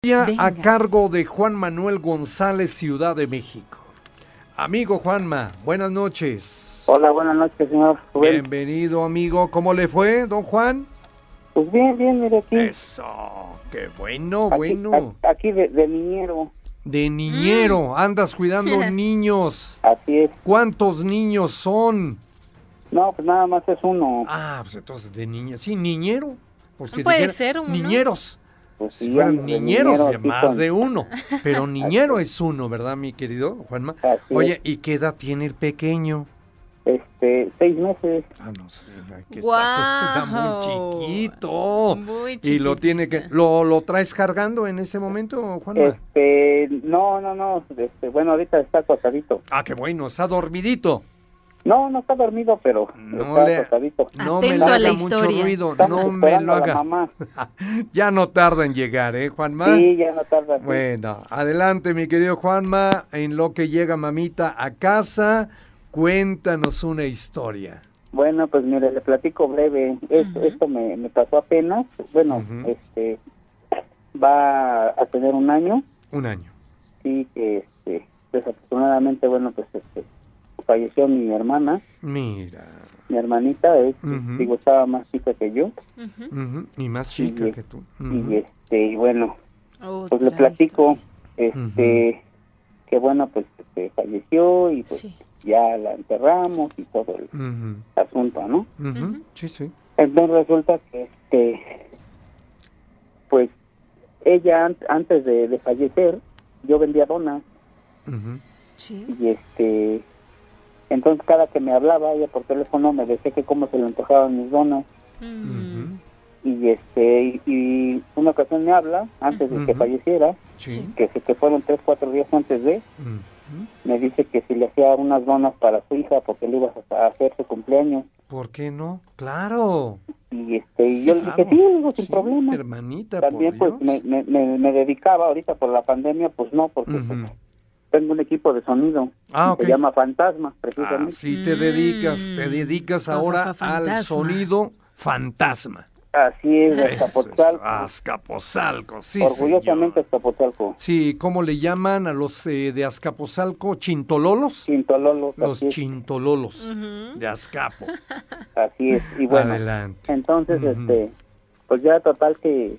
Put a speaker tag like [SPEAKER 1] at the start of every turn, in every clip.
[SPEAKER 1] A cargo de Juan Manuel González, Ciudad de México. Amigo Juanma, buenas noches.
[SPEAKER 2] Hola, buenas noches, señor Rubén.
[SPEAKER 1] Bienvenido, amigo. ¿Cómo le fue, don Juan?
[SPEAKER 2] Pues bien, mire aquí.
[SPEAKER 1] Eso, qué bueno, bueno.
[SPEAKER 2] Aquí de niñero.
[SPEAKER 1] De niñero, andas cuidando niños.
[SPEAKER 2] Así es.
[SPEAKER 1] ¿Cuántos niños son?
[SPEAKER 2] No, pues nada más es uno.
[SPEAKER 1] Ah, pues entonces de niño. Sí, niñero. Porque
[SPEAKER 3] puede ser uno.
[SPEAKER 1] Niñeros.
[SPEAKER 2] Pues
[SPEAKER 1] si
[SPEAKER 2] sí,
[SPEAKER 1] fueran niñeros,
[SPEAKER 2] niñero,
[SPEAKER 1] más de uno. Pero niñero es uno, ¿verdad, mi querido Juanma?
[SPEAKER 2] Así
[SPEAKER 1] Oye,
[SPEAKER 2] es.
[SPEAKER 1] ¿y qué edad tiene el pequeño?
[SPEAKER 2] 6 meses.
[SPEAKER 1] Ah, no sé, que
[SPEAKER 3] ¡Guau!
[SPEAKER 1] está muy chiquito.
[SPEAKER 3] Muy
[SPEAKER 1] Y
[SPEAKER 3] chiquito.
[SPEAKER 1] lo tiene que... ¿Lo traes cargando en este momento, Juanma?
[SPEAKER 2] No. Bueno, ahorita está acostadito.
[SPEAKER 1] Ah, qué bueno, está dormidito.
[SPEAKER 2] No está dormido, pero está acostadito.
[SPEAKER 1] No me
[SPEAKER 3] Atento
[SPEAKER 1] le
[SPEAKER 3] a la
[SPEAKER 1] haga mucho
[SPEAKER 3] historia.
[SPEAKER 1] ruido,
[SPEAKER 2] Estamos
[SPEAKER 1] no me lo
[SPEAKER 2] esperando a la
[SPEAKER 1] haga.
[SPEAKER 2] mamá.
[SPEAKER 1] Ya no tarda en llegar, Juanma?
[SPEAKER 2] Sí, ya no tarda.
[SPEAKER 1] Bueno, adelante, mi querido Juanma, en lo que llega mamita a casa, cuéntanos una historia.
[SPEAKER 2] Bueno, pues mire, le platico breve. Esto me pasó apenas. Bueno, va a tener un año.
[SPEAKER 1] Un año.
[SPEAKER 2] Sí, que desafortunadamente, bueno, pues falleció mi hermana.
[SPEAKER 1] Mira.
[SPEAKER 2] Mi hermanita, digo, estaba más chica que yo.
[SPEAKER 1] Y más chica que tú.
[SPEAKER 2] Y bueno, pues le platico, que bueno, pues falleció y pues ya la enterramos y todo el asunto, ¿no?
[SPEAKER 1] Sí.
[SPEAKER 2] Entonces resulta que pues ella antes de fallecer, yo vendía donas.
[SPEAKER 3] Sí.
[SPEAKER 2] Y entonces cada que me hablaba ella por teléfono me decía que cómo se le antojaban mis donas. Y una ocasión me habla antes de que falleciera, que fueron 3-4 días antes de, me dice que si le hacía unas donas para su hija porque le iba a hacer su cumpleaños.
[SPEAKER 1] ¿Por qué no? Claro.
[SPEAKER 2] Y yo le dije, sí, digo, sin problema.
[SPEAKER 1] Hermanita,
[SPEAKER 2] también
[SPEAKER 1] por
[SPEAKER 2] pues
[SPEAKER 1] Dios.
[SPEAKER 2] me dedicaba ahorita por la pandemia, pues no, porque pues, tengo un equipo de sonido. Se llama Fantasma, precisamente.
[SPEAKER 1] Sí, te dedicas ahora al sonido fantasma.
[SPEAKER 2] Así es, Azcapotzalco.
[SPEAKER 1] Azcapotzalco, sí,
[SPEAKER 2] orgullosamente Azcapotzalco.
[SPEAKER 1] Sí, ¿cómo le llaman a los de Azcapotzalco? ¿Chintololos?
[SPEAKER 2] Chintololos.
[SPEAKER 1] Los chintololos de Azcapo.
[SPEAKER 2] Así es, y bueno,
[SPEAKER 1] adelante.
[SPEAKER 2] Entonces, pues ya total que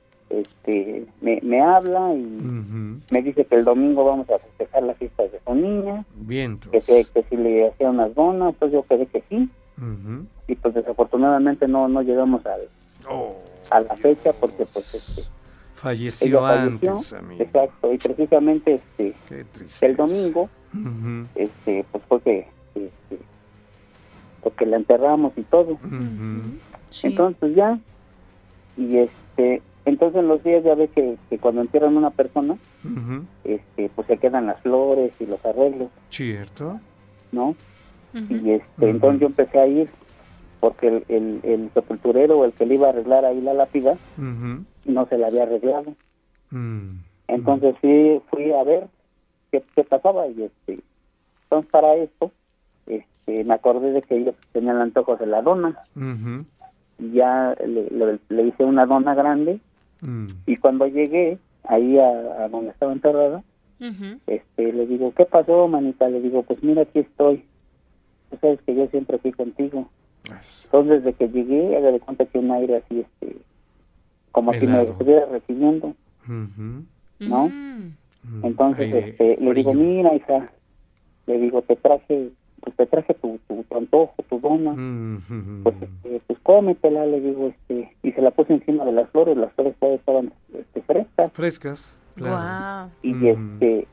[SPEAKER 2] me habla y me dice que el domingo vamos a festejar la fiesta de su niña.
[SPEAKER 1] Bien,
[SPEAKER 2] que si le hacía unas donas, pues yo quedé que sí. Y pues desafortunadamente no llegamos a la fecha porque pues
[SPEAKER 1] falleció antes, amigo.
[SPEAKER 2] Exacto, y precisamente
[SPEAKER 1] qué tristeza.
[SPEAKER 2] el domingo pues fue que porque la enterramos y todo. Entonces ya y entonces en los días ya ve que cuando entierran a una persona pues se quedan las flores y los arreglos.
[SPEAKER 1] Cierto.
[SPEAKER 2] ¿No? Y entonces yo empecé a ir porque el sepulturero, el que le iba a arreglar ahí la lápida, no se la había arreglado. Entonces sí fui a ver qué pasaba y entonces para esto me acordé de que ellos tenían el antojo de la dona. Y ya le hice una dona grande y cuando llegué ahí a donde estaba enterrada, le digo, ¿qué pasó, manita? Le digo, pues mira, aquí estoy. Tú sabes que yo siempre fui contigo. Entonces, desde que llegué, haga de cuenta que un aire así, como si me estuviera recibiendo, ¿no? Entonces, le digo, mira, hija, le digo, te traje tu antojo, tu dona, pues cómetela, le digo, y se la puse encima de las flores todavía estaban frescas.
[SPEAKER 1] Claro.
[SPEAKER 3] Wow.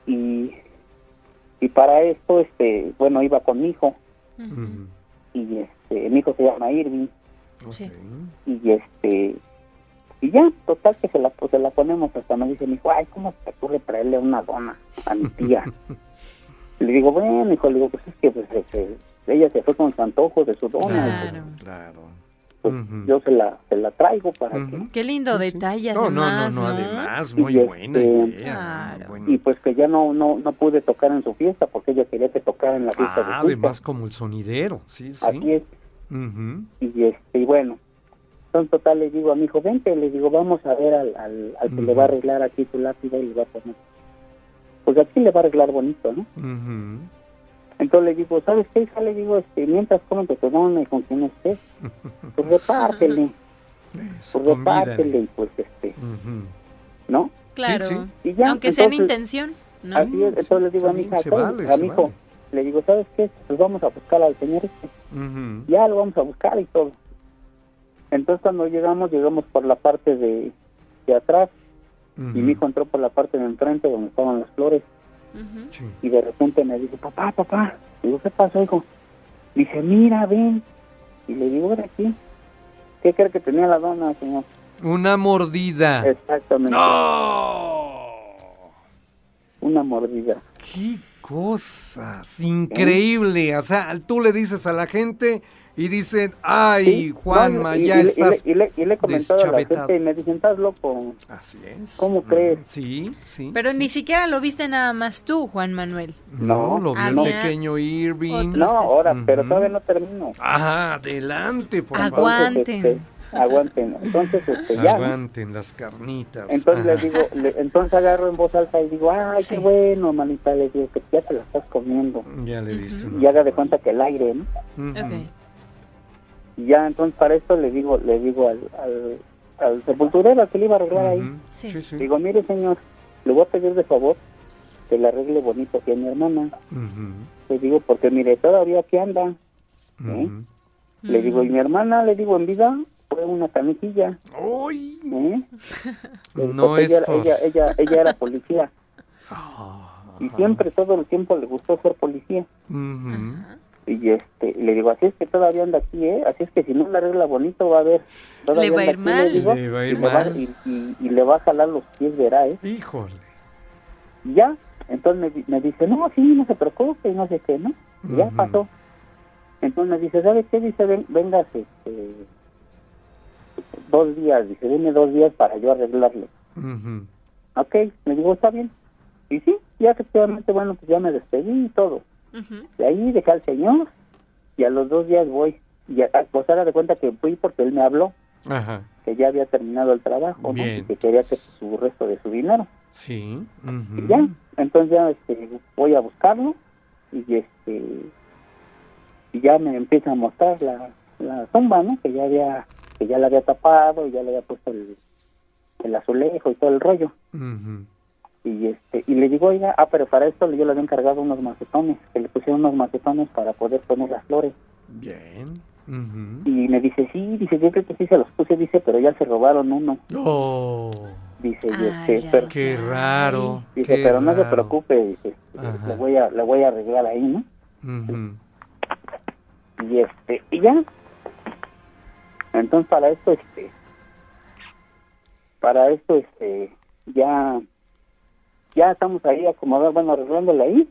[SPEAKER 2] Y para esto, bueno, iba con mi hijo, y mi hijo se llama Irving, y ya, total que se la ponemos, hasta me dice mi hijo, ay, ¿cómo se te ocurre traerle una dona a mi tía? Le digo, bueno, hijo, le digo, pues es que pues, ella se fue con su antojo de su dona.
[SPEAKER 1] Claro.
[SPEAKER 2] Pues yo se la traigo para que...
[SPEAKER 3] Qué lindo detalle,
[SPEAKER 1] No,
[SPEAKER 3] además,
[SPEAKER 1] además, muy buena idea.
[SPEAKER 3] Claro.
[SPEAKER 2] Y pues que ya no pude tocar en su fiesta, porque ella quería que tocara en la fiesta de su
[SPEAKER 1] además
[SPEAKER 2] hija.
[SPEAKER 1] como el sonidero, sí.
[SPEAKER 2] Así es. Y bueno, Entonces, total, le digo a mi hijo, vente, le digo, vamos a ver al que le va a arreglar aquí tu lápida y le va a poner. Pues aquí le va a arreglar bonito, ¿no? Entonces le digo, ¿sabes qué, hija? Le digo, mientras comen tu dona y con quien estés, pues repártele.
[SPEAKER 1] Eso,
[SPEAKER 2] Pues repártele y pues ¿no?
[SPEAKER 3] Claro.
[SPEAKER 1] Sí,
[SPEAKER 2] Y ya,
[SPEAKER 3] Aunque sea en
[SPEAKER 2] entonces,
[SPEAKER 3] intención, ¿no?
[SPEAKER 2] Así es, entonces le digo a mi hija, a mi hijo, le digo, ¿sabes qué? Pues vamos a buscar al señor ya lo vamos a buscar y todo. Entonces cuando llegamos por la parte de atrás, y mi hijo entró por la parte de enfrente donde estaban las flores,
[SPEAKER 1] Sí.
[SPEAKER 2] y de repente me dice, papá, digo, ¿qué pasó, hijo? Dice, mira, ven. Y le digo, ven aquí. ¿Qué cree que tenía la dona, señor?
[SPEAKER 1] Una mordida.
[SPEAKER 2] Exactamente.
[SPEAKER 1] ¡No!
[SPEAKER 2] Una mordida.
[SPEAKER 1] ¡Qué cosas! Increíble. O sea, tú le dices a la gente y dicen, ay,
[SPEAKER 2] Sí,
[SPEAKER 1] Juanma,
[SPEAKER 2] no,
[SPEAKER 1] ya estás
[SPEAKER 2] y le he comentado a la
[SPEAKER 1] deschavetado.
[SPEAKER 2] gente y me dicen, estás loco.
[SPEAKER 1] Así es.
[SPEAKER 2] ¿Cómo crees?
[SPEAKER 1] Sí, sí.
[SPEAKER 3] Pero
[SPEAKER 1] sí.
[SPEAKER 3] ni siquiera lo viste nada más tú, Juan Manuel.
[SPEAKER 1] No,
[SPEAKER 2] No,
[SPEAKER 1] lo vio el
[SPEAKER 3] había
[SPEAKER 1] pequeño Irving.
[SPEAKER 3] otro.
[SPEAKER 2] No, ahora, pero todavía no termino.
[SPEAKER 1] Ajá, adelante, por favor.
[SPEAKER 3] Aguanten.
[SPEAKER 2] Aguanten. Entonces, ya.
[SPEAKER 1] Aguanten las carnitas.
[SPEAKER 2] Entonces
[SPEAKER 1] Ajá.
[SPEAKER 2] le digo, entonces agarro en voz alta y digo, ay,
[SPEAKER 3] Sí.
[SPEAKER 2] qué bueno, manita, le digo, que ya te la estás comiendo.
[SPEAKER 1] Ya le diste
[SPEAKER 2] Y haga de cuenta que el aire, ¿no?
[SPEAKER 3] Ok.
[SPEAKER 2] Y ya, entonces para esto le digo al sepulturero al que le iba a arreglar ahí.
[SPEAKER 3] Sí.
[SPEAKER 1] Sí, sí.
[SPEAKER 2] Digo, mire, señor, le voy a pedir de favor que le arregle bonito aquí a mi hermana. Le digo, porque mire, todavía aquí anda. Le digo, y mi hermana, le digo, en vida fue una canijilla.
[SPEAKER 1] ¡Uy!
[SPEAKER 2] No
[SPEAKER 1] es
[SPEAKER 2] ella era policía. Y siempre, todo el tiempo le gustó ser policía. Y le digo, así es que todavía anda aquí, así es que si no le arregla bonito va a ver.
[SPEAKER 3] Le va a ir mal.
[SPEAKER 1] Le va a ir mal.
[SPEAKER 2] Y le va a jalar los pies, verá,
[SPEAKER 1] Híjole.
[SPEAKER 2] Y ya, entonces me dice, no, sí, no se preocupe, y no sé qué, ¿no? Y ya pasó. Entonces me dice, ¿sabe qué? Dice, vengas 2 días, dice, deme 2 días para yo arreglarle. Ok, me digo, está bien. Y sí, ya efectivamente, bueno, pues ya me despedí y todo. De ahí dejé al señor y a los 2 días voy. Y pues ahora de cuenta que fui porque él me habló.
[SPEAKER 1] Ajá.
[SPEAKER 2] Que ya había terminado el trabajo, ¿no? Y que quería que su resto de su dinero.
[SPEAKER 1] Sí.
[SPEAKER 2] Y ya, entonces ya voy a buscarlo y y ya me empieza a mostrar la tumba, ¿no? Que ya la había tapado y ya le había puesto el azulejo y todo el rollo. Y le digo, oiga, pero para esto yo le había encargado unos macetones, que le pusieron unos macetones para poder poner las flores.
[SPEAKER 1] Bien.
[SPEAKER 2] Y me dice, sí, dice, yo creo que sí se los puse, dice, pero ya se robaron uno.
[SPEAKER 1] Oh.
[SPEAKER 2] Dice,
[SPEAKER 1] pero qué raro.
[SPEAKER 2] Dice,
[SPEAKER 1] qué
[SPEAKER 2] pero no se
[SPEAKER 1] raro.
[SPEAKER 2] preocupe, dice, le voy a arreglar ahí, ¿no? Y ya. Entonces ya estamos ahí acomodados, bueno, arreglándole ahí.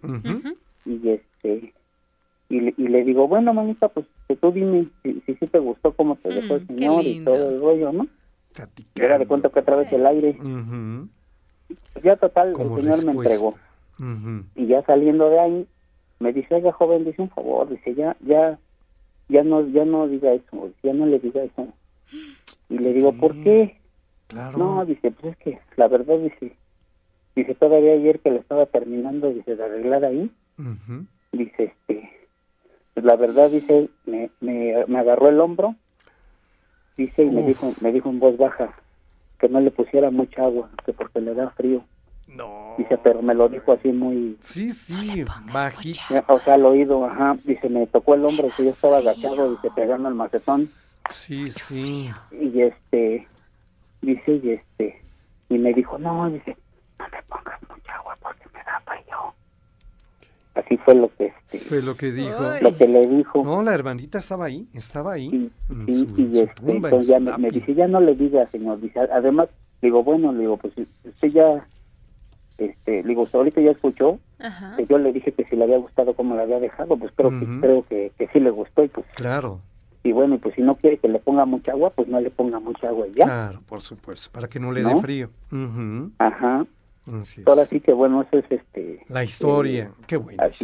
[SPEAKER 2] Y le digo, bueno, manita, pues que tú dime si te gustó cómo te dejó el señor y todo el rollo, ¿no? Era de cuenta que a través del aire. Ya total,
[SPEAKER 1] Como
[SPEAKER 2] el señor
[SPEAKER 1] respuesta.
[SPEAKER 2] me entregó. Y ya saliendo de ahí, me dice, oiga, joven, dice un favor, dice, ya no diga eso, ya no le diga eso. Y le digo, ¿por qué?
[SPEAKER 1] Claro.
[SPEAKER 2] No, dice, pues es que la verdad, dice, todavía ayer que lo estaba terminando, dice, de arreglar ahí, dice, pues la verdad, dice, me agarró el hombro, dice, y me dijo en voz baja que no le pusiera mucha agua, que porque le da frío.
[SPEAKER 1] No.
[SPEAKER 2] Dice, pero me lo dijo así muy...
[SPEAKER 1] Sí, bajito.
[SPEAKER 2] O sea, al oído, ajá. Dice, me tocó el hombro, que yo estaba agachado, dice, pegando el macetón.
[SPEAKER 1] Sí.
[SPEAKER 2] Y dice, y me dijo, no, dice, no te pongas mucha agua porque me da frío. Así fue lo que
[SPEAKER 1] Fue lo que dijo.
[SPEAKER 2] lo que le dijo.
[SPEAKER 1] No, la hermanita estaba ahí.
[SPEAKER 2] Sí,
[SPEAKER 1] en
[SPEAKER 2] y
[SPEAKER 1] su tumba,
[SPEAKER 2] entonces
[SPEAKER 1] en
[SPEAKER 2] ya
[SPEAKER 1] su
[SPEAKER 2] me
[SPEAKER 1] lápida.
[SPEAKER 2] dice, ya no le diga, señor. Dice, además, digo, bueno, le digo, pues usted ya, le digo, ahorita ya escuchó, que yo le dije que si le había gustado cómo le había dejado, pues creo que sí le gustó y pues.
[SPEAKER 1] Claro.
[SPEAKER 2] Y bueno, y pues si no quiere que le ponga mucha agua, pues no le ponga mucha agua y ya.
[SPEAKER 1] Claro, por supuesto, para que no le dé frío.
[SPEAKER 2] Ajá.
[SPEAKER 1] Así es.
[SPEAKER 2] Ahora sí que bueno, eso es
[SPEAKER 1] la historia, qué buena
[SPEAKER 2] así
[SPEAKER 1] historia.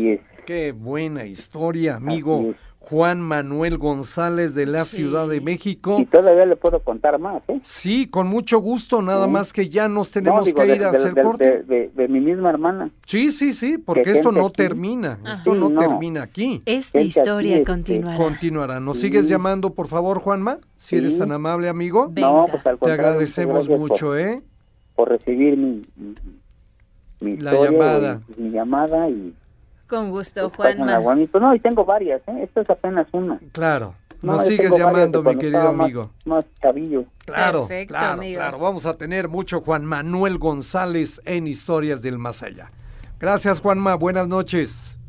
[SPEAKER 1] Qué buena historia, amigo.
[SPEAKER 2] Así es.
[SPEAKER 1] Juan Manuel González de la
[SPEAKER 3] Sí.
[SPEAKER 1] Ciudad de México.
[SPEAKER 2] Y todavía le puedo contar más, ¿eh?
[SPEAKER 1] Sí, con mucho gusto, nada
[SPEAKER 2] Sí.
[SPEAKER 1] más que ya nos tenemos
[SPEAKER 2] digo,
[SPEAKER 1] que ir a hacer corte.
[SPEAKER 2] de mi misma hermana.
[SPEAKER 1] Sí, porque
[SPEAKER 2] Que
[SPEAKER 1] esto
[SPEAKER 2] gente
[SPEAKER 1] no
[SPEAKER 2] aquí.
[SPEAKER 1] termina, esto
[SPEAKER 2] Sí,
[SPEAKER 1] no
[SPEAKER 2] no.
[SPEAKER 1] termina aquí.
[SPEAKER 3] Esta
[SPEAKER 2] Gente
[SPEAKER 3] historia
[SPEAKER 2] aquí,
[SPEAKER 3] continuará.
[SPEAKER 1] Continuará. ¿Nos
[SPEAKER 2] Sí.
[SPEAKER 1] sigues llamando, por favor, Juanma? Si eres
[SPEAKER 2] Sí.
[SPEAKER 1] tan amable, amigo.
[SPEAKER 3] Venga.
[SPEAKER 2] No, pues al
[SPEAKER 1] Te
[SPEAKER 2] contrario,
[SPEAKER 1] agradecemos
[SPEAKER 2] gracias
[SPEAKER 1] mucho, ¿eh?
[SPEAKER 2] por recibir mi
[SPEAKER 1] La
[SPEAKER 2] historia,
[SPEAKER 1] llamada.
[SPEAKER 2] mi llamada y
[SPEAKER 3] Con gusto,
[SPEAKER 2] pues, pásenla
[SPEAKER 3] Juanma.
[SPEAKER 2] bonito. No, y tengo varias, ¿eh? Esta es apenas una.
[SPEAKER 1] Claro.
[SPEAKER 2] No,
[SPEAKER 1] Nos
[SPEAKER 2] yo
[SPEAKER 1] sigues
[SPEAKER 2] tengo varias de
[SPEAKER 1] llamando, mi
[SPEAKER 2] cuando
[SPEAKER 1] querido
[SPEAKER 2] estaba más-
[SPEAKER 1] amigo.
[SPEAKER 2] Más chavillo.
[SPEAKER 1] Claro,
[SPEAKER 3] Perfecto,
[SPEAKER 1] claro,
[SPEAKER 3] amigo.
[SPEAKER 1] claro. Vamos a tener mucho Juan Manuel González en Historias del Más Allá. Gracias, Juanma. Buenas noches.